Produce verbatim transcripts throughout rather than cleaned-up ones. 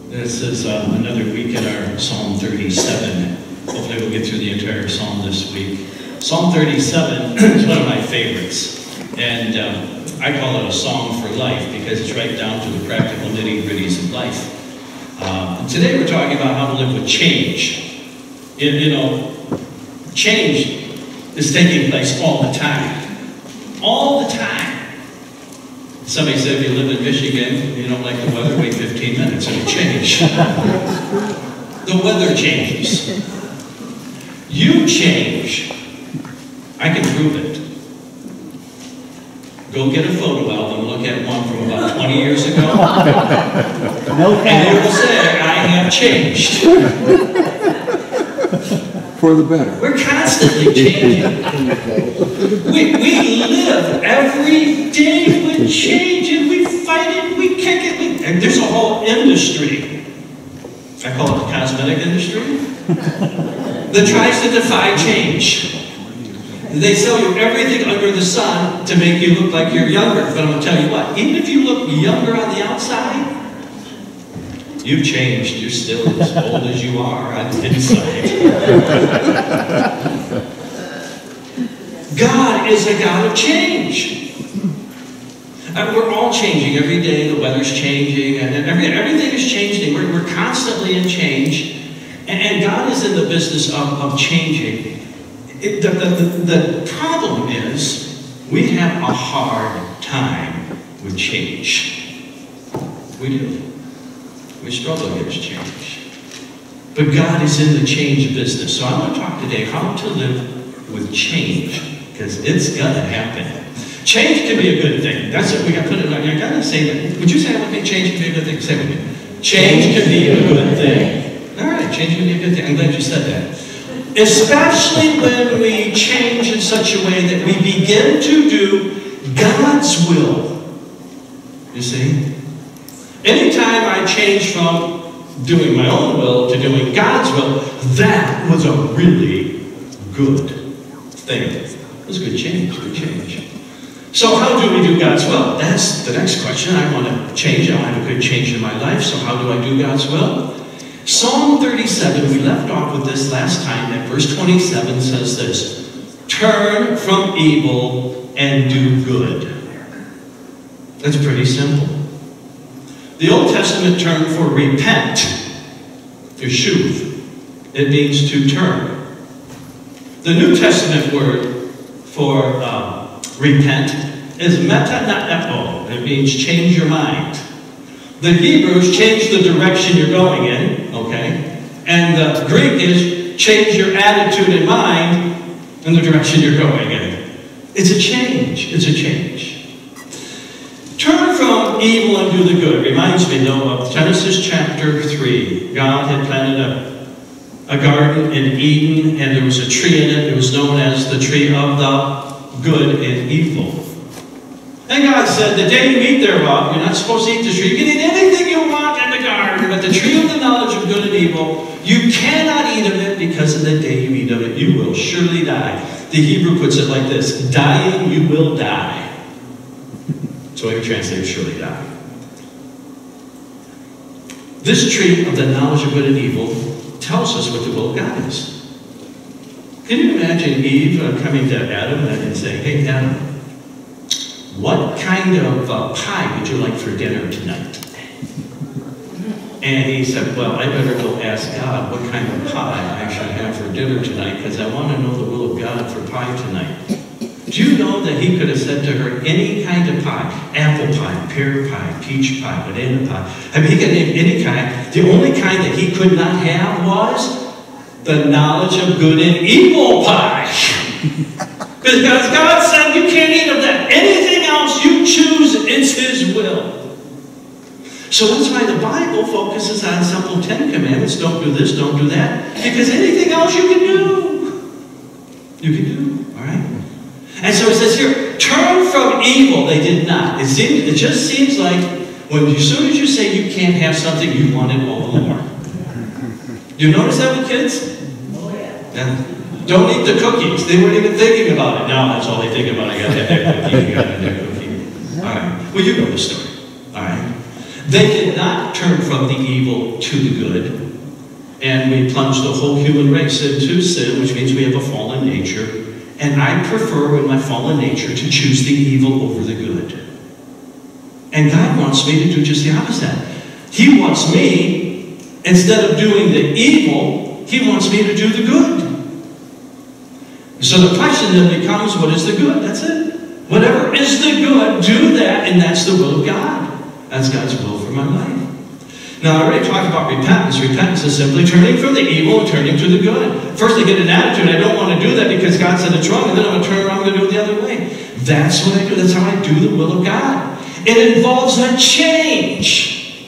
This is uh, another week in our Psalm thirty-seven. Hopefully we'll get through the entire Psalm this week. Psalm thirty-seven is one of my favorites. And uh, I call it a song for life because it's right down to the practical nitty-gritties of life. Uh, today we're talking about how to live with change. You, you know, change is taking place all the time. All the time. Somebody said if you live in Michigan, you don't like the weather, wait fifteen minutes, it'll change. The weather changes. You change. I can prove it. Go get a photo album, look at one from about twenty years ago. No, and it will say, I have changed. For the better. We're constantly changing. we, we live every day with change, and we fight it, we kick it. We, and there's a whole industry, I call it the cosmetic industry, that tries to defy change. They sell you everything under the sun to make you look like you're younger. But I'm going to tell you what, even if you look younger on the outside, you've changed. You're still as old as you are on the inside. God is a God of change. Uh, we're all changing every day. The weather's changing, and every, everything is changing. We're, we're constantly in change, and, and God is in the business of, of changing. It, the, the, the problem is we have a hard time with change. We do. We struggle against change. But God is in the change business. So I want to talk today how to live with change, because it's going to happen. Change can be a good thing. That's what we got to put it on. I got to say that. Would you say that with me? Change can be a good thing? Say it with me. Change can be a good thing. All right, change can be a good thing. I'm glad you said that. Especially when we change in such a way that we begin to do God's will. You see? Anytime I change from doing my own will to doing God's will, that was a really good thing. It was a good change, good change. So how do we do God's will? That's the next question. I want to change. I want to have a good change in my life. So how do I do God's will? Psalm thirty-seven, we left off with this last time, and verse twenty-seven says this: turn from evil and do good. That's pretty simple. The Old Testament term for repent is shuv. It means to turn. The New Testament word for uh, repent is metana'epo. It means change your mind. The Hebrews change the direction you're going in, okay? And the Greek is change your attitude and mind in the direction you're going in. It's a change. It's a change. Turn from evil and do the good. Reminds me, though, of Genesis chapter three. God had planted a, a garden in Eden, and there was a tree in it. It was known as the tree of the good and evil. And God said, the day you eat thereof, you're not supposed to eat the tree. You can eat anything you want in the garden, but the tree of the knowledge of good and evil, you cannot eat of it, because of the day you eat of it, you will surely die. The Hebrew puts it like this: dying, you will die. So I can translate surely die. This tree of the knowledge of good and evil tells us what the will of God is. Can you imagine Eve uh, coming to Adam and saying, hey, Adam, what kind of uh, pie would you like for dinner tonight? And he said, well, I better go ask God what kind of pie I should have for dinner tonight, because I want to know the will of God for pie tonight. Do you know that he could have said to her any kind of pie? Apple pie, pear pie, peach pie, banana pie. I mean, he could name any kind. The only kind that he could not have was the knowledge of good and evil pie. Because God said you can't eat of that. Anything else you choose, it's his will. So that's why the Bible focuses on simple Ten Commandments. Don't do this, don't do that. Because anything else you can do. You can do, all right? And so it says here, turn from evil. They did not. It, seems, it just seems like when as soon as you say you can't have something, you want it all the more. You notice that with kids? Oh, yeah. yeah. Don't eat the cookies. They weren't even thinking about it. Now that's all they think about. I got to have that cookie. You got to have that cookie. All right. Well, you know the story. All right. They did not turn from the evil to the good. And we plunged the whole human race into sin, which means we have a fallen nature. And I prefer in my fallen nature to choose the evil over the good. And God wants me to do just the opposite. He wants me, instead of doing the evil, He wants me to do the good. So the question then becomes, what is the good? That's it. Whatever is the good, do that, and that's the will of God. That's God's will for my life. Now, I already talked about repentance. Repentance is simply turning from the evil and turning to the good. First, I get an attitude, I don't want to do that because God said it's wrong, and then I'm going to turn around and do it the other way. That's what I do. That's how I do the will of God. It involves a change.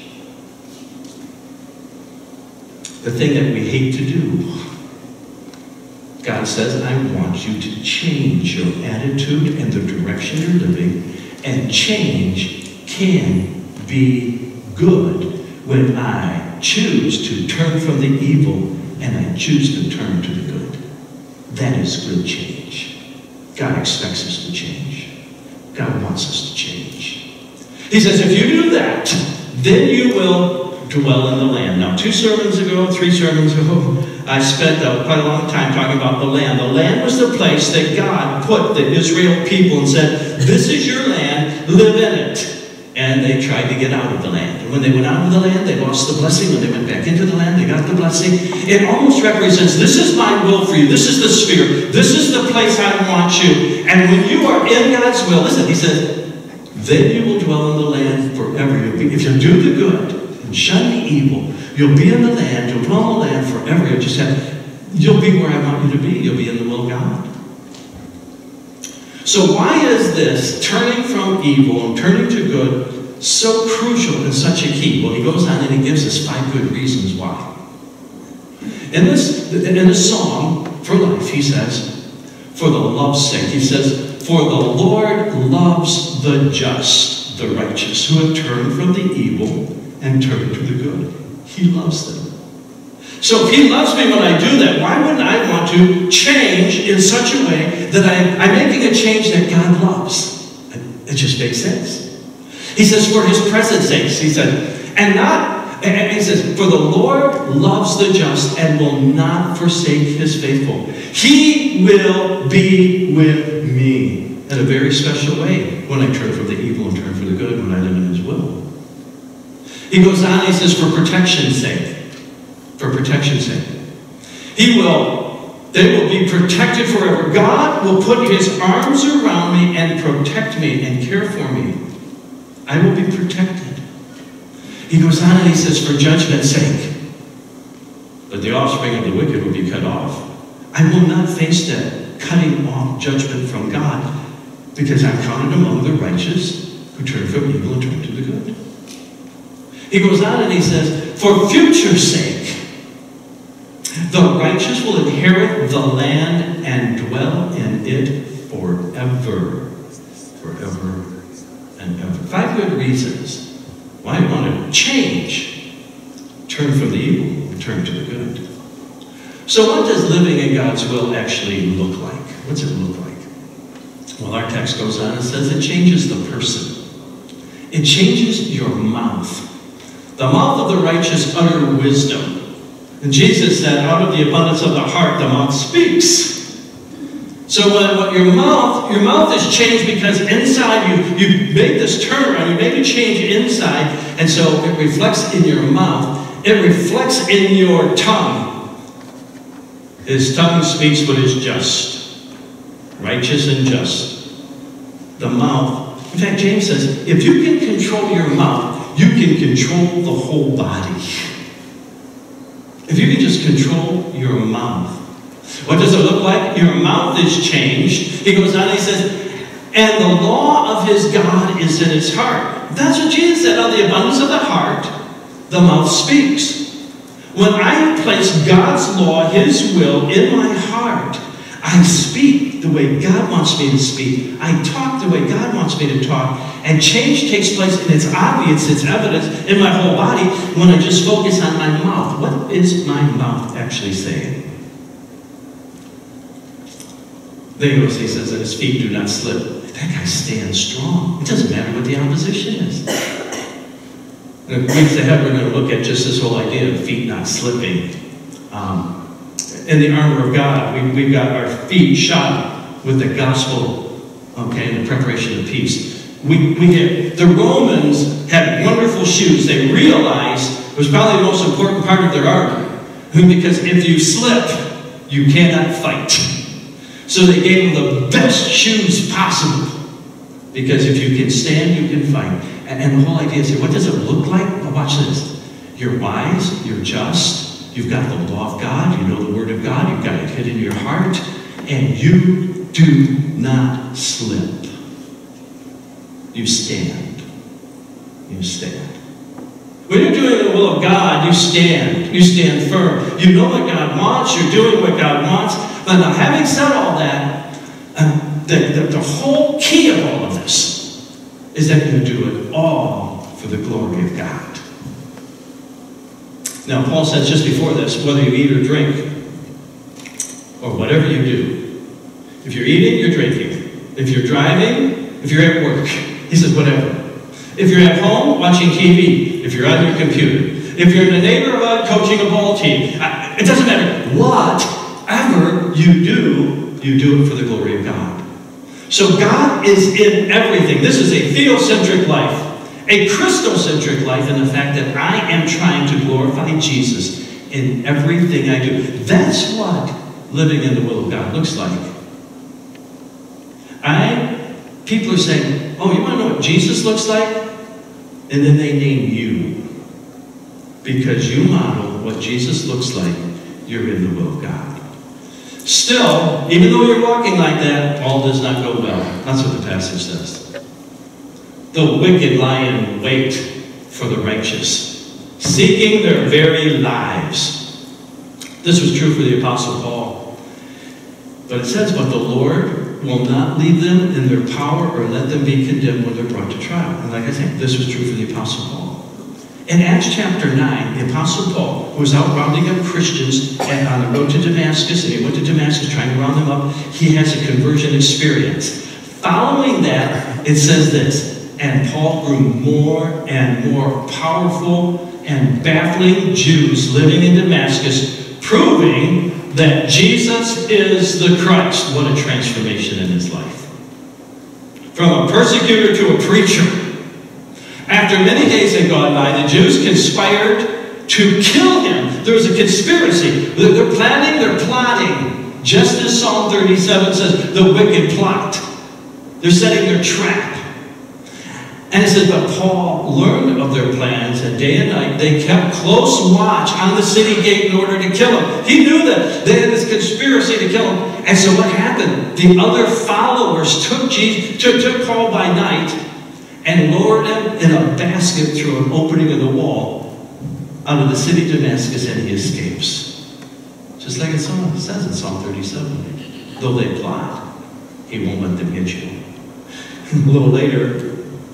The thing that we hate to do. God says, I want you to change your attitude and the direction you're living, and change can be good when I choose to turn from the evil and I choose to turn to the good. That is good change. God expects us to change. God wants us to change. He says, if you do that, then you will dwell in the land. Now, two sermons ago, three sermons ago, I spent uh, quite a long time talking about the land. The land was the place that God put the Israel people and said, this is your land, live in it. And they tried to get out of the land. And when they went out of the land, they lost the blessing. When they went back into the land, they got the blessing. It almost represents, this is my will for you. This is the sphere. This is the place I want you. And when you are in God's will, listen, He says, then you will dwell in the land forever. You'll be, if you do the good and shun the evil, you'll be in the land. You'll dwell in the land forever. You'll just have, you'll be where I want you to be. You'll be in the will of God. So why is this turning from evil and turning to good so crucial and such a key? Well, he goes on and he gives us five good reasons why. In this, in this song for life, he says, for the love's sake, he says, for the Lord loves the just, the righteous, who have turned from the evil and turned to the good. He loves them. So if He loves me when I do that, why wouldn't I want to change in such a way that I, I'm making a change that God loves? It just makes sense. He says, for His presence sakes, he said, and not, and he says, for the Lord loves the just and will not forsake His faithful. He will be with me in a very special way when I turn from the evil and turn for the good, when I live in His will. He goes on, he says, for protection's sake. For protection's sake. He will, they will be protected forever. God will put His arms around me and protect me and care for me. I will be protected. He goes on and he says, for judgment's sake. But the offspring of the wicked will be cut off. I will not face that cutting off judgment from God, because I'm counted among the righteous who turn from evil and turn to the good. He goes on and he says, for future's sake, the righteous will inherit the land and dwell in it forever. Forever and ever. Five good reasons why I want to change. Turn from the evil and turn to the good. So what does living in God's will actually look like? What's it look like? Well, our text goes on and says it changes the person. It changes your mouth. The mouth of the righteous utter wisdom. And Jesus said, out of the abundance of the heart, the mouth speaks. So when, when your mouth, your mouth is changed because inside you, you made this turnaround, you made a change inside, and so it reflects in your mouth. It reflects in your tongue. His tongue speaks what is just, righteous and just. The mouth. In fact, James says, if you can control your mouth, you can control the whole body. If you can just control your mouth. What does it look like? Your mouth is changed. He goes on and he says, and the law of his God is in his heart. That's what Jesus said. Out of the abundance of the heart, the mouth speaks. When I place God's law, His will, in my heart, I speak the way God wants me to speak. I talk the way God wants me to talk. And change takes place, and it's obvious, it's evidence in my whole body when I just focus on my mouth. What is my mouth actually saying? Then he goes, he says that his feet do not slip. That guy stands strong. It doesn't matter what the opposition is. In the weeks ahead, we're going to look at just this whole idea of feet not slipping. Um, in the armor of God, we, we've got our feet shod with the gospel, okay, and the preparation of peace. We, we have, the Romans had wonderful shoes. They realized it was probably the most important part of their armor, because if you slip, you cannot fight. So they gave them the best shoes possible, because if you can stand, you can fight. And, and the whole idea is here, what does it look like? Well, watch this. You're wise, you're just, you've got the law of God, you know the word of God, you've got it hidden in your heart, and you do not slip. You stand. You stand. When you're doing the will of God, you stand. You stand firm. You know what God wants. You're doing what God wants. But now, having said all that, um, the, the, the whole key of all of this is that you do it all for the glory of God. Now, Paul says just before this, whether you eat or drink, or whatever you do, if you're eating, you're drinking. If you're driving, if you're at work, he says whatever. If you're at home watching T V, if you're on your computer, if you're in a neighborhood coaching a ball team, it doesn't matter. Whatever you do, you do it for the glory of God. So God is in everything. This is a theocentric life, a Christocentric life in the fact that I am trying to glorify Jesus in everything I do. That's what living in the will of God looks like. I, people are saying, oh, you want to know what Jesus looks like? And then they name you. Because you model what Jesus looks like, you're in the will of God. Still, even though you're walking like that, all does not go well. That's what the passage says. The wicked lie in wait for the righteous, seeking their very lives. This was true for the Apostle Paul. But it says, but the Lord will not leave them in their power or let them be condemned when they're brought to trial. And like I said, this was true for the Apostle Paul. In Acts chapter nine, the Apostle Paul, who was out rounding up Christians and on the road to Damascus, and he went to Damascus trying to round them up, he has a conversion experience. Following that, it says this, and Paul grew more and more powerful and baffling Jews living in Damascus, proving that Jesus is the Christ. What a transformation in his life. From a persecutor to a preacher. After many days had gone by, the Jews conspired to kill him. There was a conspiracy. They're planning, they're plotting. Just as Psalm thirty-seven says, the wicked plot. They're setting their trap. And it says, but Paul learned of their plans, and day and night they kept close watch on the city gate in order to kill him. He knew that they had this conspiracy to kill him. And so what happened? The other followers took, Jesus, took, took Paul by night and lowered him in a basket through an opening in the wall out of the city of Damascus, and he escapes. Just like it says in Psalm thirty-seven. Though they plot, he won't let them get you. A little later,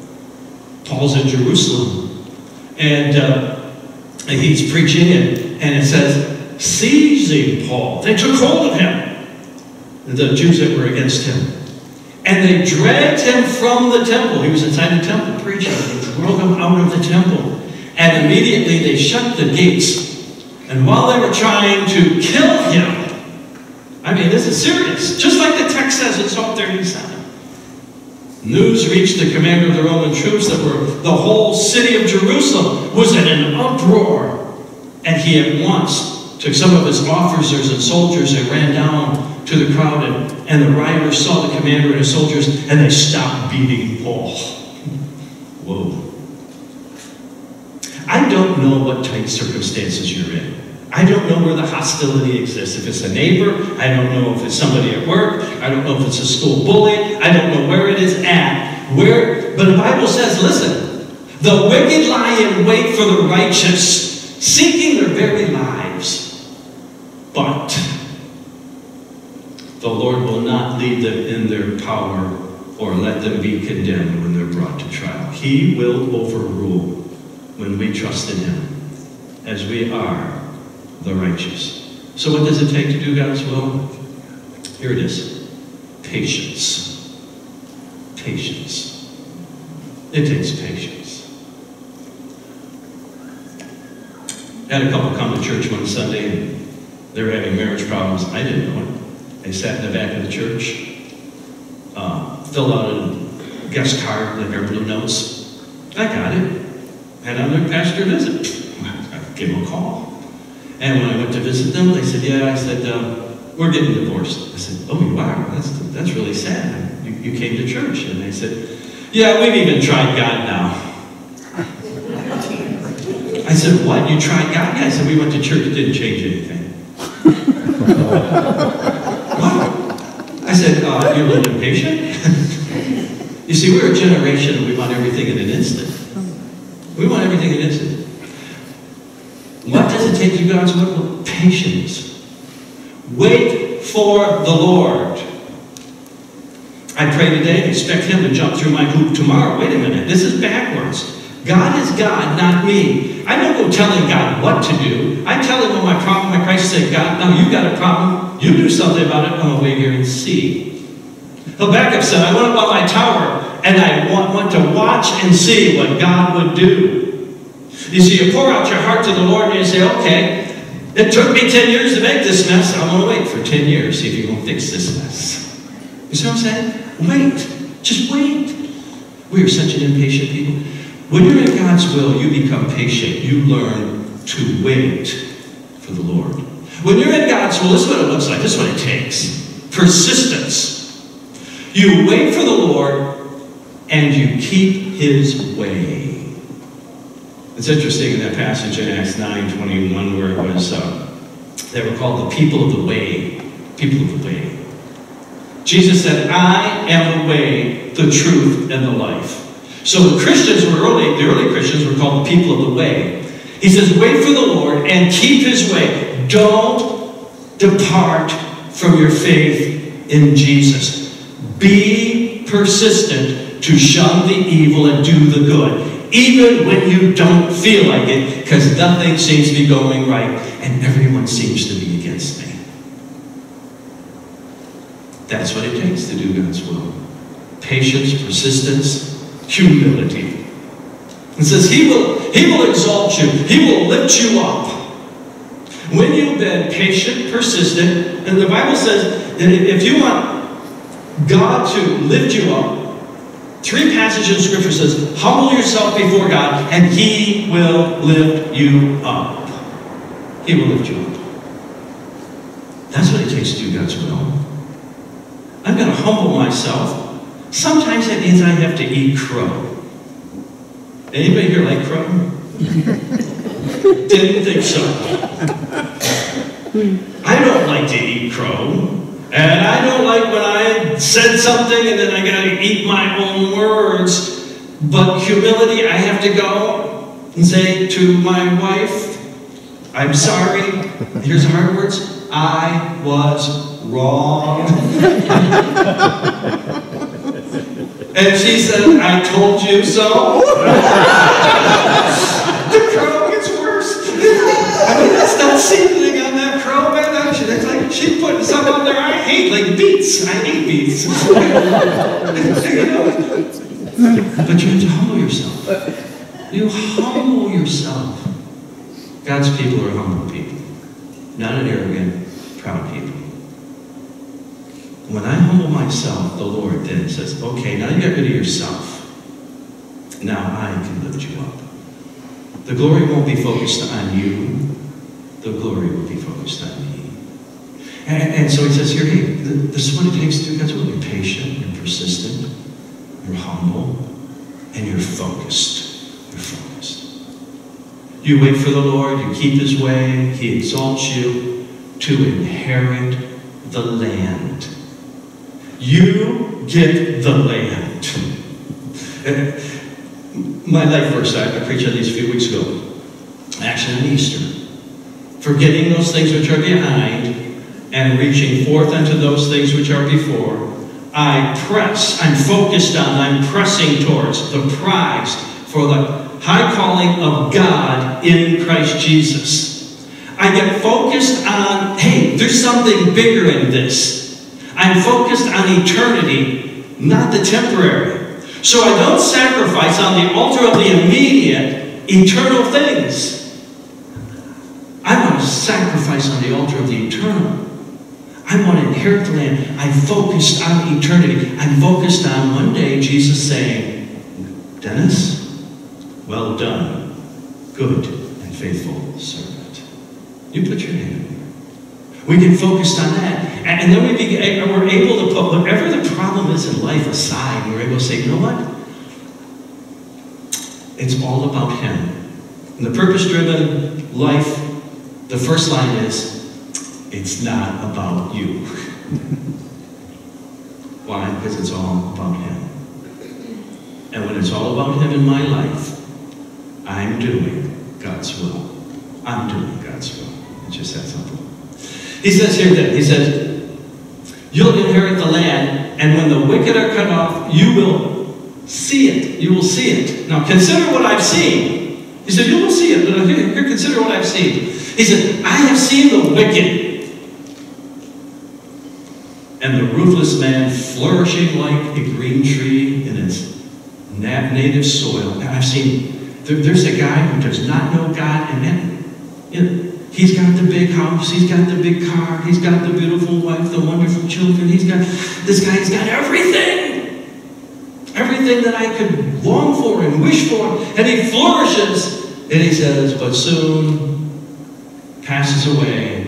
Paul's in Jerusalem, and uh, he's preaching, and, and it says, seizing Paul. They took hold of him, the Jews that were against him, and they dragged him from the temple. He was inside the temple preaching. They drove him out of the temple, and immediately they shut the gates. And while they were trying to kill him, I mean, this is serious, just like the text says in Psalm thirty-seven. News reached the commander of the Roman troops that were the whole city of Jerusalem was in an uproar. And he at once took some of his officers and soldiers and ran down to the crowd. And, and the rioters saw the commander and his soldiers, and they stopped beating Paul. Whoa. I don't know what tight circumstances you're in. I don't know where the hostility exists. If it's a neighbor, I don't know if it's somebody at work, I don't know if it's a school bully, I don't know where it is at. Where, but the Bible says, listen, the wicked lie in wait for the righteous, seeking their very lives. But the Lord will not leave them in their power or let them be condemned when they're brought to trial. He will overrule when we trust in him, as we are the righteous. So what does it take to do God's will? Here it is. Patience. Patience. It takes patience. Had a couple come to church one Sunday, and they were having marriage problems. I didn't know it. They sat in the back of the church, uh, filled out a guest card, like our blue notes. I got it. Had on their pastor visit. I gave them a call. And when I went to visit them, they said, yeah, I said, uh, we're getting divorced. I said, oh, you are? That's, that's really sad. You, you came to church. And they said, yeah, we've even tried God now. I said, what? You tried God? Yeah, I said, we went to church. It didn't change anything. What? I said, uh, you're a little impatient? You see, we're a generation and we want everything in an instant. We want everything in an instant. What does it take to do God's will? Patience. Wait for the Lord. I pray today and expect Him to jump through my hoop tomorrow. Wait a minute, this is backwards. God is God, not me. I don't go telling God what to do. I tell Him when my problem, my crisis, say, God, now you've got a problem. You do something about it. I'm going to wait here and see. Habakkuk said, I went up on my tower and I want, want to watch and see what God would do. You see, you pour out your heart to the Lord and you say, okay, it took me ten years to make this mess. I'm going to wait for ten years, see if you won't fix this mess. You see what I'm saying? Wait. Just wait. We are such an impatient people. When you're in God's will, you become patient. You learn to wait for the Lord. When you're in God's will, this is what it looks like. This is what it takes. Persistence. You wait for the Lord and you keep His way. It's interesting in that passage in Acts nine twenty-one where it was, uh, they were called the people of the way. People of the way. Jesus said, I am the way, the truth, and the life. So the Christians were early, the early Christians were called the people of the way. He says, wait for the Lord and keep His way. Don't depart from your faith in Jesus. Be persistent to shun the evil and do the good, even when you don't feel like it, because nothing seems to be going right and everyone seems to be against me. That's what it takes to do God's will. Patience, persistence, humility. It says He will, He will exalt you. He will lift you up. When you've been patient, persistent, and the Bible says that if you want God to lift you up, three passages in Scripture says, humble yourself before God, and He will lift you up. He will lift you up. That's what it takes to do God's will. I'm going to humble myself. Sometimes that means I have to eat crow. Anybody here like crow? Didn't think so. I don't like to eat crow. And I don't like when I said something and then I got to eat my own words. But humility, I have to go and say to my wife, I'm sorry. Here's the hard words. I was wrong. And she said, I told you so. The crow gets worse. I mean, that's not seasoning on that crow, man. It's like she put something on there I hate, like beets. I hate beets. You know? But you have to humble yourself. You humble yourself. God's people are humble people, not an arrogant, proud people. When I humble myself, the Lord then says, okay, now you get rid of yourself. Now I can lift you up. The glory won't be focused on you. The glory will be focused on me. And, and so he says here, hey, this is what it takes to do God's will. You're patient, you're persistent, you're humble, and you're focused. You're focused. You wait for the Lord, you keep His way, He exalts you to inherit the land. You get the land. My life verse, I preached on these a few weeks ago, actually on Easter. Forgetting those things which are behind and reaching forth unto those things which are before, I press, I'm focused on, I'm pressing towards the prize for the high calling of God in Christ Jesus. I get focused on, hey, there's something bigger in this. I'm focused on eternity, not the temporary. So I don't sacrifice on the altar of the immediate eternal things. sacrifice on the altar of the eternal. I want to inherit the land. I'm focused on eternity. I'm focused on one day Jesus saying, Dennis, well done, good and faithful servant. You put your hand in. We get focused on that. And then we begin, we're able to put whatever the problem is in life aside. We're able to say, you know what? It's all about Him. In the purpose-driven life, the first line is, it's not about you. Why? Because it's all about Him. And when it's all about Him in my life, I'm doing God's will. I'm doing God's will. It's just that simple. He says here that, he says, you'll inherit the land, and when the wicked are cut off, you will see it. You will see it. Now consider what I've seen. He said, you will see it, but here, here consider what I've seen. He said, I have seen the wicked and the ruthless man flourishing like a green tree in its native soil. And I've seen, there, there's a guy who does not know God, and then, you know, he's got the big house, he's got the big car, he's got the beautiful wife, the wonderful children, he's got, this guy's got everything. Everything that I could long for and wish for. And he flourishes, and he says, but soon passes away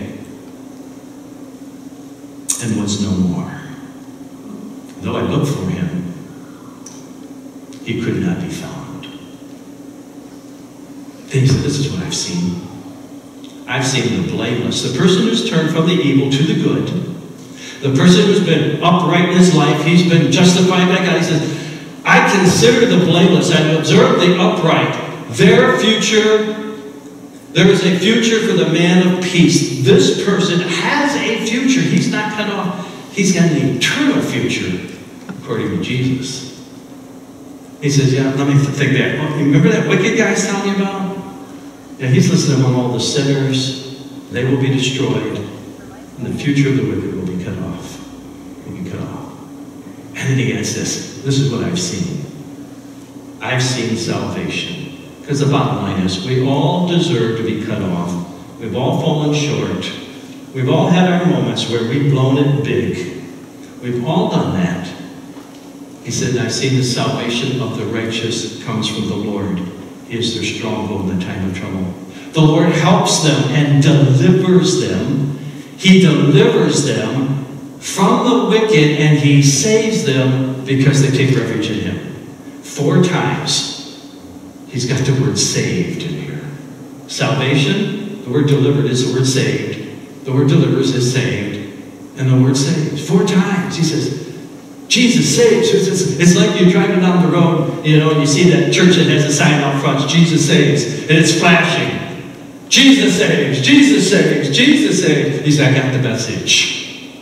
and was no more. Though I looked for him, he could not be found. Then he said, this is what I've seen. I've seen the blameless, the person who's turned from the evil to the good, the person who's been upright in his life, he's been justified by God. He says, I consider the blameless, I observe the upright, their future. There is a future for the man of peace. This person has a future. He's not cut off. He's got an eternal future, according to Jesus. He says, yeah, let me think back. Oh, remember that wicked guy I was telling you about? Yeah, he's listening among all the sinners. They will be destroyed. And the future of the wicked will be cut off. Will be cut off. And then he adds this. This is what I've seen. I've seen salvation. Because the bottom line is, we all deserve to be cut off. We've all fallen short. We've all had our moments where we've blown it big. We've all done that. He said, I've seen the salvation of the righteous comes from the Lord. He is their stronghold in the time of trouble. The Lord helps them and delivers them. He delivers them from the wicked, and He saves them because they take refuge in Him. Four times. He's got the word saved in here. Salvation, the word delivered is the word saved. The word delivers is saved. And the word saved. Four times. He says, Jesus saves. It's like you're driving down the road, you know, and you see that church that has a sign out front, Jesus saves. And it's flashing. Jesus saves. Jesus saves. Jesus saves. He said, I got the message.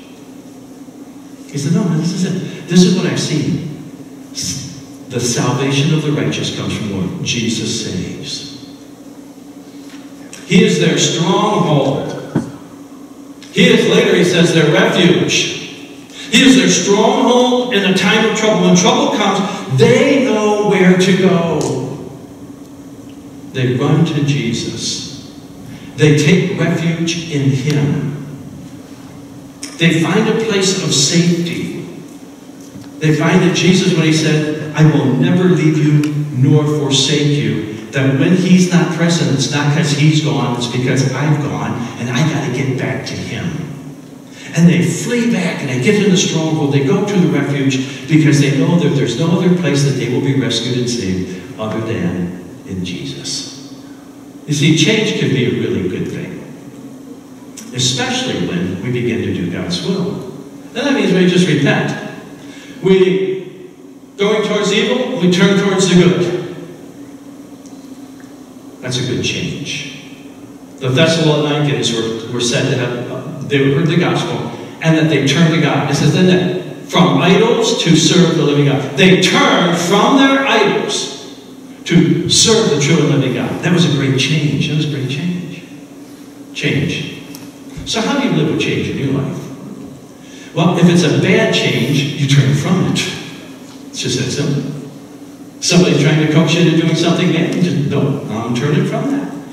He said, no, no, this is it. This is what I've seen. The salvation of the righteous comes from the Lord. Jesus saves. He is their stronghold. He is, later he says, their refuge. He is their stronghold in a time of trouble. When trouble comes, they know where to go. They run to Jesus. They take refuge in Him. They find a place of safety. They find that Jesus, when He said, I will never leave you nor forsake you, that when He's not present, it's not because He's gone, it's because I've gone, and I got to get back to Him. And they flee back, and they get in the stronghold. They go to the refuge because they know that there's no other place that they will be rescued and saved other than in Jesus. You see, change can be a really good thing, especially when we begin to do God's will. And that means we just repent. We, going towards evil, we turn towards the good. That's a good change. The Thessalonians were, were said to have, uh, they heard the gospel, and that they turned to God. It says then that from idols to serve the living God. They turned from their idols to serve the true and living God. That was a great change. That was a great change. Change. So how do you live with change in your life? Well, if it's a bad change, you turn from it. It's just that simple. Somebody's trying to coax you into doing something bad, you just, no, I'm turning from that.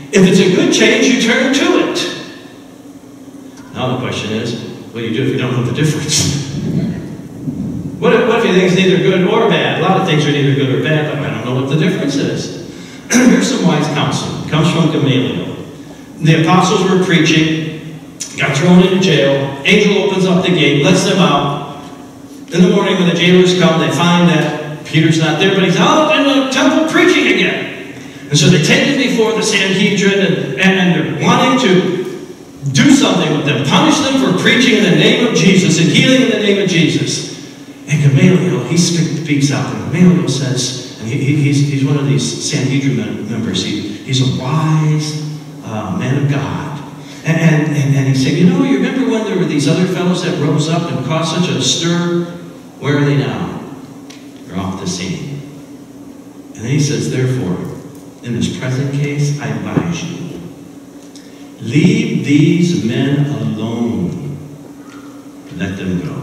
If it's a good change, you turn to it. Now the question is, what do you do if you don't know the difference? What if, what if you think it's neither good or bad? A lot of things are neither good or bad, but I don't know what the difference is. Here's some wise counsel. It comes from Gamaliel. The apostles were preaching, got thrown into jail. Angel opens up the gate, lets them out. In the morning when the jailers come, they find that Peter's not there, but he's out in the temple preaching again. And so they take him before the Sanhedrin, and, and they're wanting to do something with them. Punish them for preaching in the name of Jesus and healing in the name of Jesus. And Gamaliel, he speaks out. And Gamaliel says, and he, he's, he's one of these Sanhedrin members. He, he's a wise uh, man of God. And, and, and, and he said, you know, you remember when there were these other fellows that rose up and caused such a stir? Where are they now? They're off the scene. And then he says, therefore, in this present case, I advise you, leave these men alone. Let them go.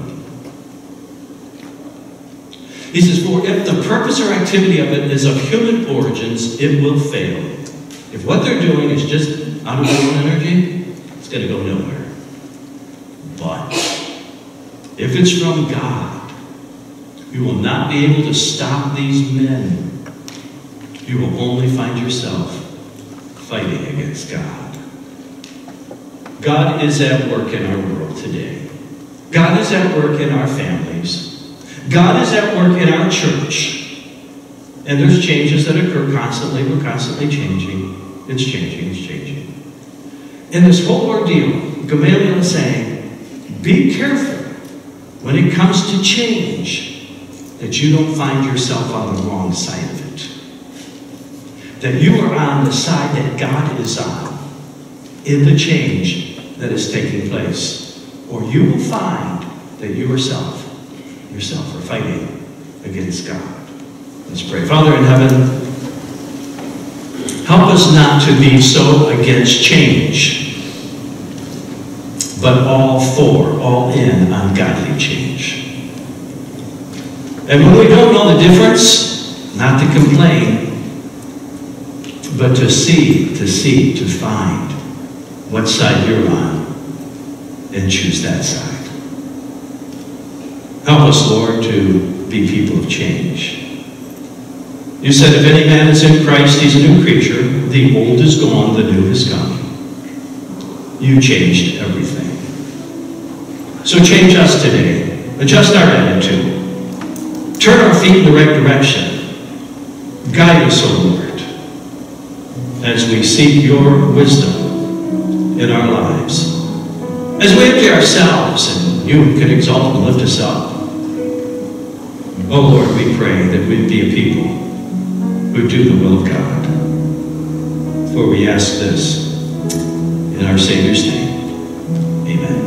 He says, for if the purpose or activity of it is of human origins, it will fail. If what they're doing is just out of their own energy, it's going to go nowhere. But if it's from God, you will not be able to stop these men. You will only find yourself fighting against God. God is at work in our world today. God is at work in our families. God is at work in our church. And there's changes that occur constantly. We're constantly changing. It's changing, it's changing. In this whole ordeal, Gamaliel is saying, be careful when it comes to change that you don't find yourself on the wrong side of it. That you are on the side that God is on in the change that is taking place. Or you will find that you yourself yourself are fighting against God. Let's pray. Father in heaven, help us not to be so against change, but all for, all in on godly change. And when we don't know the difference, not to complain, but to see, to see, to find what side you're on and choose that side. Help us, Lord, to be people of change. You said, if any man is in Christ, he's a new creature. The old is gone, the new has come. You changed everything. So change us today. Adjust our attitude. Turn our feet in the right direction. Guide us, O Lord, as we seek your wisdom in our lives. As we empty ourselves and you can exalt and lift us up. Oh Lord, we pray that we'd be a people who do the will of God. For we ask this in our Savior's name. Amen.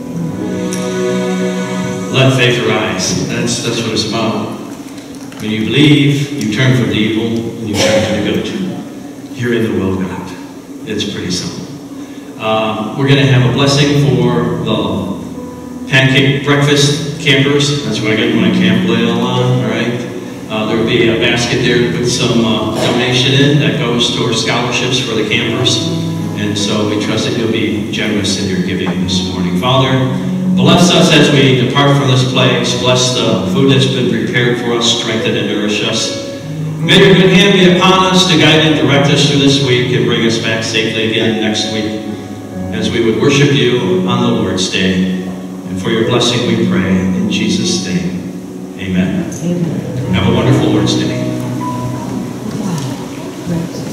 Let faith arise. That's, that's what it's about. When you believe, you turn from the evil, and you turn to the good. You're in the will of God. It's pretty simple. Um, we're going to have a blessing for the pancake breakfast campers. That's what I get when I camp Lael on, all right? Uh, there will be a basket there to put some uh, donation in that goes towards scholarships for the campers. And so we trust that you'll be generous in your giving this morning. Father, bless us as we depart from this place. Bless the food that's been prepared for us. Strengthen and nourish us. May your good hand be upon us to guide and direct us through this week and bring us back safely again next week as we would worship you on the Lord's Day. And for your blessing we pray in Jesus' name. Amen. Amen. Have a wonderful Lord's Day.